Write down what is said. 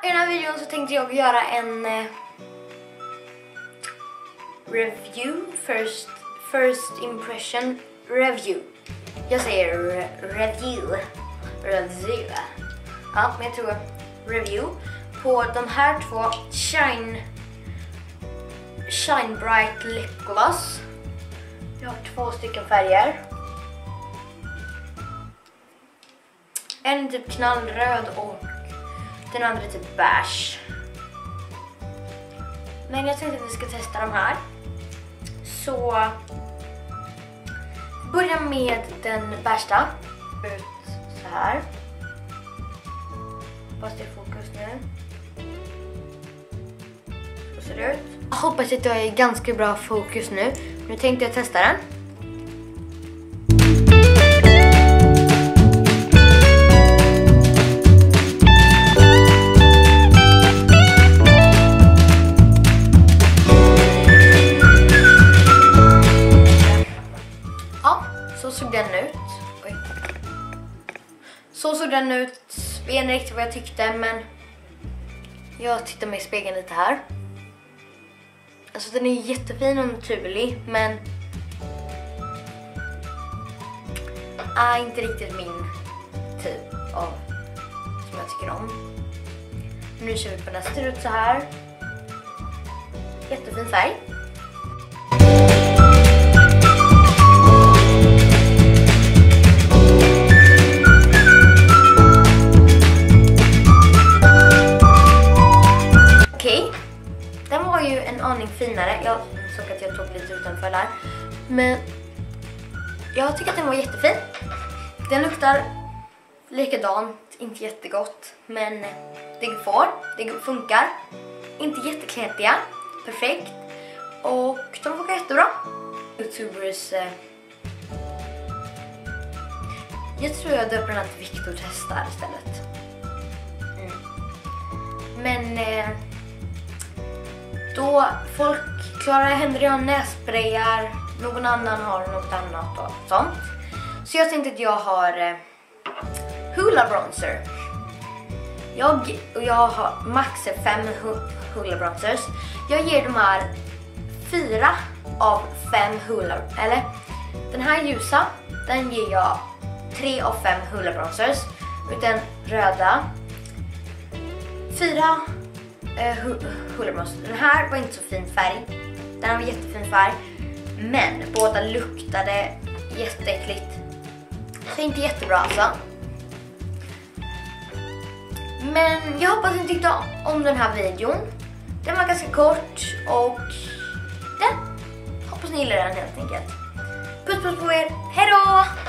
I den här videon så tänkte jag göra en review, first impression review. Jag säger review. Ja, men jag tror review på de här två Shine Bright Lip Gloss. Jag har 2 stycken färger. En typ knallröd och den andra typ beige. Men jag tänkte att vi ska testa de här. Så börja med den värsta. Ut så här. Hoppas det är fokus nu. Så ser det ut. Jag hoppas att jag är ganska bra fokus nu. Nu tänkte jag testa den. Så såg den ut. Oj. Så såg den ut. Jag vet inte riktigt vad jag tyckte, men jag tittar mig i spegeln lite här. Alltså den är jättefin och naturlig, men inte riktigt min typ av som jag tycker om. Nu kör vi på nästa ut så här. Jättefin färg. Den var ju en aning finare. Jag såg att jag tog lite utanför där. Men jag tycker att den var jättefin. Den luktar likadant, inte jättegott. Men det funkar. Inte jättekletiga. Perfekt. Och de funkar jättebra. Youtubers... Jag tror jag döper den här till Victor testar istället. Men... då folk, Klara Henry har nässprayar, någon annan har något annat och sånt. Så jag tänkte att jag har Hoola Bronzer. Jag har max 5 Hoola Bronzers. Jag ger de här 4 av 5 Hoola, eller den här ljusa, den ger jag 3 av 5 Hoola Bronzers. Utan röda 4 Hoola Bronzer. Den här var inte så fin färg. Den här var jättefin färg. Men båda luktade jätteäckligt. Så inte jättebra alltså. Men jag hoppas att ni tyckte om den här videon. Den var ganska kort och hoppas ni gillar den helt enkelt. Puss puss på er. Hej då!